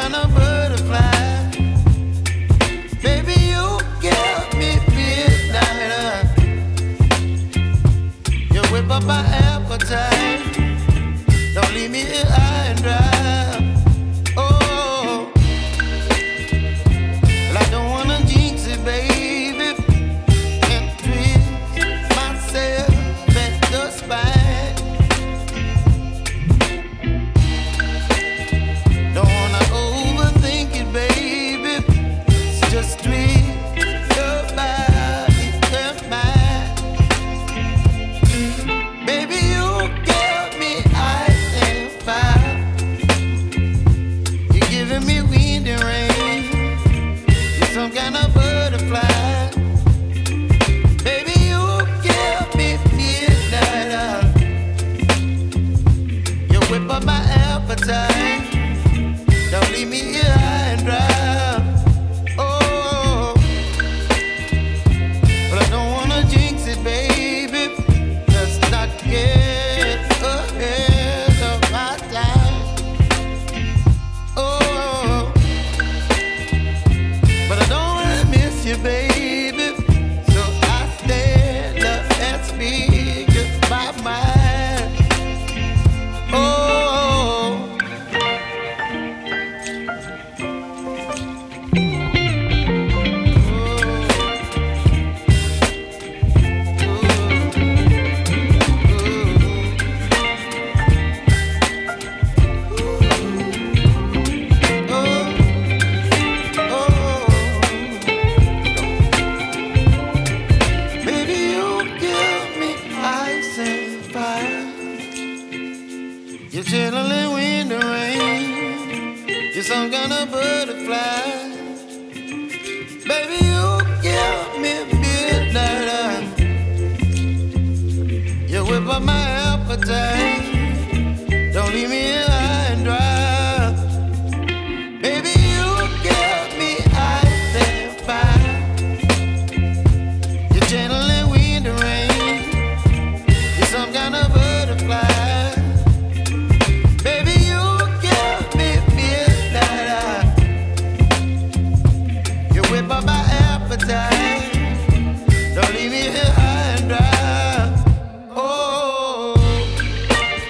kind of butterfly. Baby, you give me midnight. You whip up my appetite. Don't leave me here high and dry. Oh, well, I don't wanna jinx it, baby, and twist myself at the spine. Don't wanna overthink it, baby. It's just twist your body and mine. Baby, you give me ice and fire. You're giving me wind and rain. You're some kind of butterfly. Baby, you give me midnight. You whip up my appetite. Don't leave me here high and dry. Oh, but I don't wanna jinx it, baby. Let's not get ahead of my time. Oh, but I don't wanna miss you, baby. So I stand up and speak my mind. Oh. Baby, you give me ice and fire. You're chilling wind and rain. You're some kind of butterfly. Baby, you give me midnight. You whip up my appetite. Don't leave me here high and dry. Baby, you give me ice and fire. You're channeling wind and rain. You're some kind of butterfly. Baby, you give me midnight. You whip up my appetite. Don't leave me here high and dry. Oh.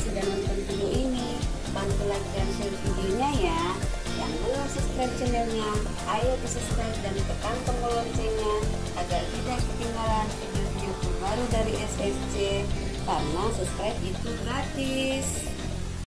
sudah nonton video ini, bantu like dan share videonya ya. Yang belum subscribe channelnya, ayo ke subscribe dan tekan tombol loncengnya agar tidak ketinggalan video-video terbaru dari SSC, karena subscribe itu gratis.